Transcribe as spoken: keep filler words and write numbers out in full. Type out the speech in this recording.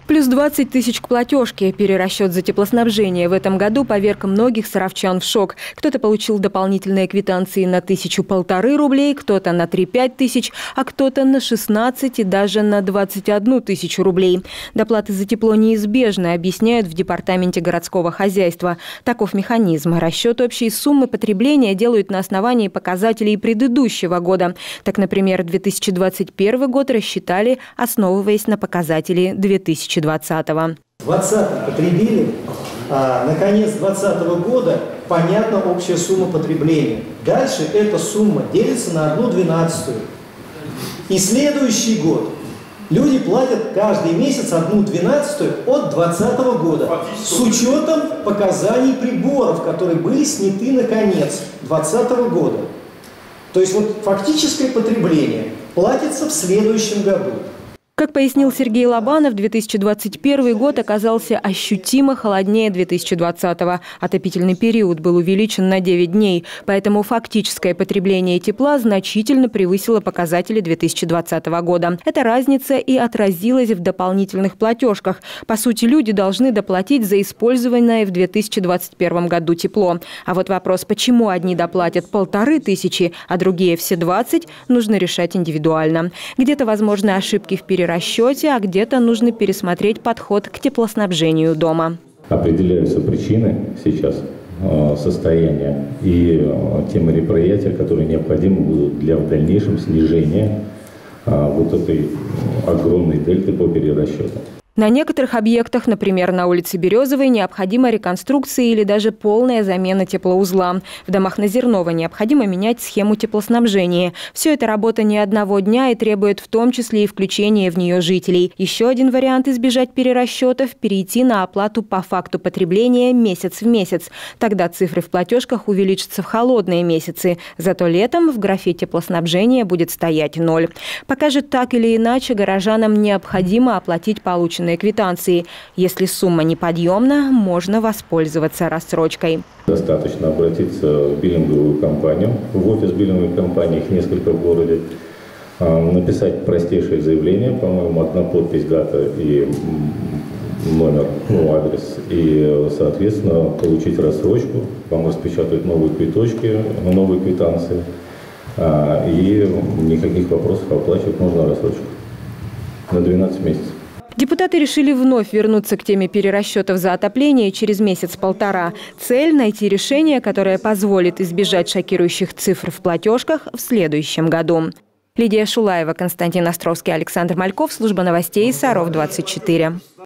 Плюс двадцать тысяч к платежке. Перерасчет за теплоснабжение в этом году поверг многих саровчан в шок. Кто-то получил дополнительные квитанции на тысячу-полторы рублей, кто-то на три-пять тысяч, а кто-то на шестнадцать и даже на двадцать одну тысячу рублей. Доплаты за тепло неизбежны, объясняют в департаменте городского хозяйства. Таков механизм. Расчет общей суммы потребления делают на основании показателей предыдущего года. Так, например, две тысячи двадцать первый год рассчитали, основываясь на показатели две тысячи двадцатого. двадцатый потребили, а на конец двадцатого года понятна общая сумма потребления. Дальше эта сумма делится на одну двенадцатую. И следующий год люди платят каждый месяц одну двенадцатую от двадцатого года с учетом показаний приборов, которые были сняты на конец двадцатого года. То есть вот фактическое потребление платится в следующем году. Как пояснил Сергей Лобанов, две тысячи двадцать первый год оказался ощутимо холоднее две тысячи двадцатого. Отопительный период был увеличен на девять дней, поэтому фактическое потребление тепла значительно превысило показатели две тысячи двадцатого года. Эта разница и отразилась в дополнительных платежках. По сути, люди должны доплатить за использованное в две тысячи двадцать первом году тепло. А вот вопрос, почему одни доплатят полторы тысячи, а другие все двадцать, нужно решать индивидуально. Где-то возможны ошибки в перерасчете, расчете, а где-то нужно пересмотреть подход к теплоснабжению дома. Определяются причины сейчас состояния и те мероприятия, которые необходимы будут для в дальнейшем снижения вот этой огромной дельты по перерасчету. На некоторых объектах, например, на улице Березовой, необходима реконструкция или даже полная замена теплоузла. В домах на Зернова необходимо менять схему теплоснабжения. Все это работа не одного дня и требует в том числе и включения в нее жителей. Еще один вариант избежать перерасчетов – перейти на оплату по факту потребления месяц в месяц. Тогда цифры в платежках увеличатся в холодные месяцы. Зато летом в графе теплоснабжения будет стоять ноль. Пока же так или иначе горожанам необходимо оплатить полученные квитанции. Если сумма неподъемна, можно воспользоваться рассрочкой. Достаточно обратиться в биллинговую компанию, в офис биллинговой компании, их несколько в городе, написать простейшее заявление, по-моему, одна подпись, дата и номер, ну, адрес, и, соответственно, получить рассрочку, вам распечатают новые квиточки, новые квитанции, и никаких вопросов, оплачивать можно рассрочку на двенадцать месяцев. Депутаты решили вновь вернуться к теме перерасчетов за отопление через месяц-полтора. Цель – найти решение, которое позволит избежать шокирующих цифр в платежках в следующем году. Лидия Шулаева, Константин Островский, Александр Мальков. Служба новостей Саров двадцать четыре.